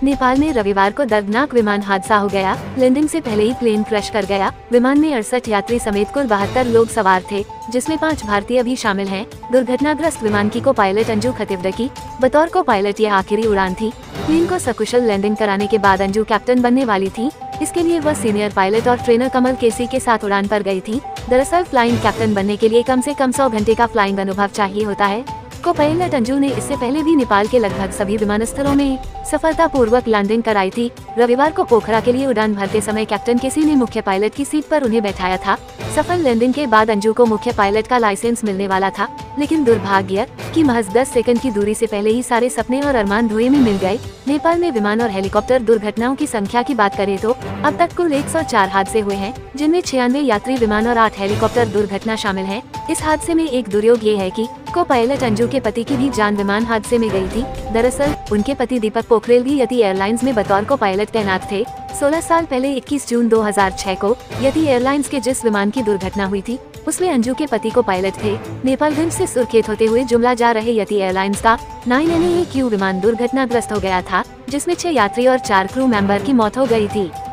नेपाल में रविवार को दर्दनाक विमान हादसा हो गया। लैंडिंग से पहले ही प्लेन क्रैश कर गया। विमान में 68 यात्री समेत कुल 72 लोग सवार थे, जिसमें 5 भारतीय भी शामिल हैं। दुर्घटनाग्रस्त विमान की को पायलट अंजू खतिवड़े की बतौर को पायलट यह आखिरी उड़ान थी। प्लेन को सकुशल लैंडिंग कराने के बाद अंजू कैप्टन बनने वाली थी। इसके लिए वह सीनियर पायलट और ट्रेनर कमल केसी के साथ उड़ान पर गई थी। दरअसल फ्लाइंग कैप्टन बनने के लिए कम से कम 100 घंटे का फ्लाइंग अनुभव चाहिए होता है। को पायलट अंजू ने इससे पहले भी नेपाल के लगभग सभी विमानस्थलों में सफलतापूर्वक लैंडिंग कराई थी। रविवार को पोखरा के लिए उड़ान भरते समय कैप्टन केसी ने मुख्य पायलट की सीट पर उन्हें बैठाया था। सफल लैंडिंग के बाद अंजू को मुख्य पायलट का लाइसेंस मिलने वाला था, लेकिन दुर्भाग्य कि महज 10 सेकंड की दूरी से पहले ही सारे सपने और अरमान धुएं में मिल गए। नेपाल में विमान और हेलीकॉप्टर दुर्घटनाओं की संख्या की बात करें तो अब तक कुल 104 हादसे हुए हैं, जिनमें 96 यात्री विमान और 8 हेलीकॉप्टर दुर्घटना शामिल है। इस हादसे में एक दुर्योग ये है कि को पायलट अंजू के पति की भी जान विमान हादसे में गई थी। दरअसल उनके पति दीपक पोखरेल भी यति एयरलाइंस में बतौर को पायलट तैनात थे। 16 साल पहले 21 जून 2006 को यति एयरलाइंस के जिस विमान की दुर्घटना हुई थी, उसमें अंजू के पति को पायलट थे। नेपालगंज से सुर्खेत होते हुए जुमला जा रहे यति एयरलाइंस का 9NAQ विमान दुर्घटनाग्रस्त हो गया था, जिसमें 6 यात्री और 4 क्रू मेंबर की मौत हो गई थी।